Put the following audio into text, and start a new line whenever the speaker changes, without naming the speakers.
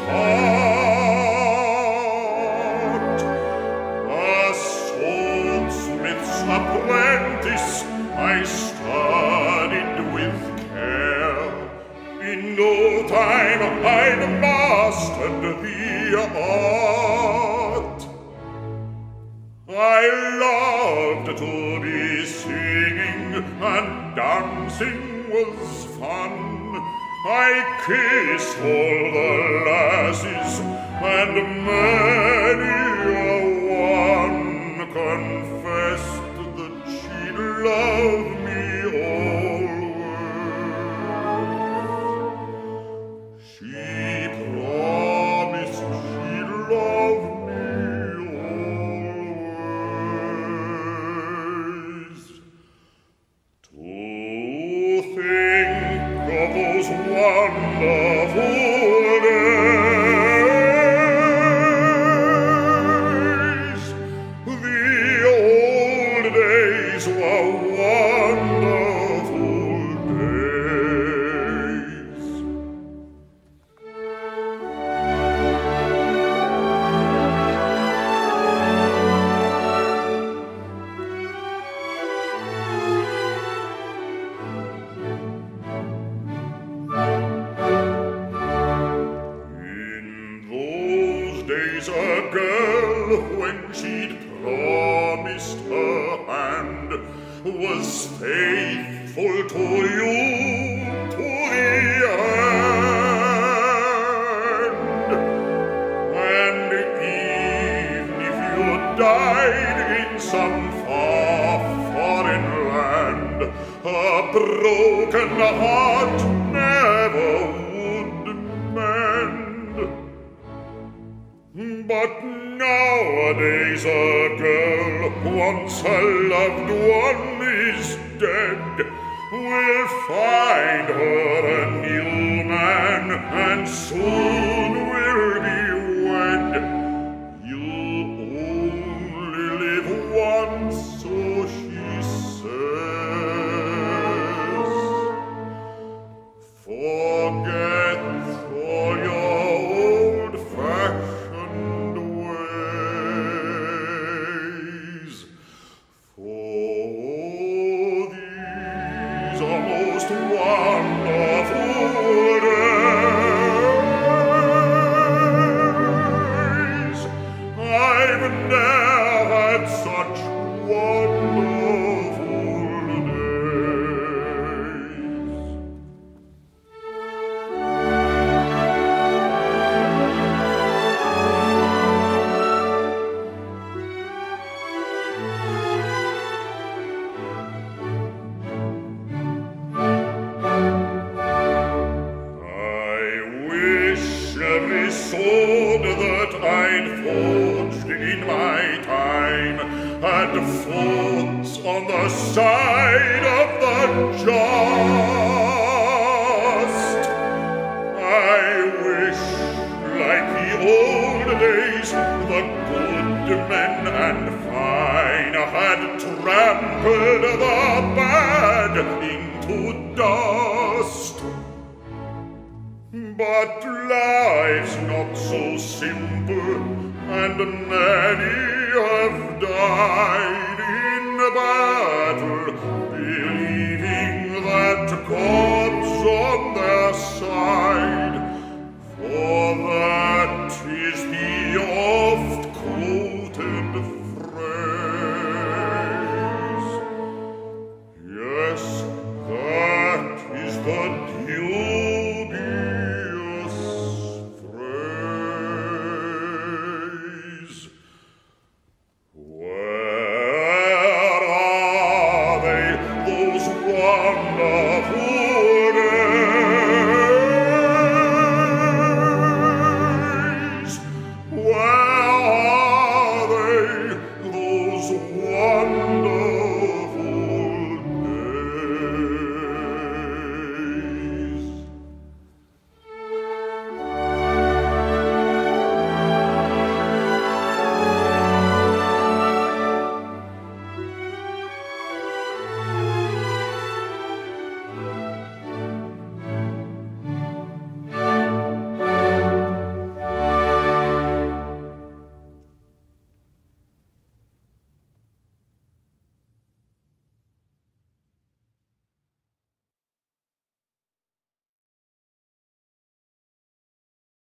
heart. A swordsmith's apprentice I studied with care. In no time I'd mastered the art. I loved to be singing, and dancing was fun. I kissed all the lasses, and many a one confessed that she'd love me always. She promised she'd love me always. To think of those wonderful days. The old days were wonderful days. A girl, when she'd promised her hand, was faithful to you to the end. And even if you died in some far foreign land, a broken heart never would mend. But nowadays a girl, once her loved one is dead, will find her a new man, and soon will be wed. You only live once, so she says. Forget all your old-fashioned ways, for these are most wonderful days. I've never had such wonderful days. Every sword that I'd forged in my time had fought on the side of the just. I wish, like the old days, the good men and fine had trampled the bad into dust. But life's not so simple, and many have died in battle, believing that God's on their side.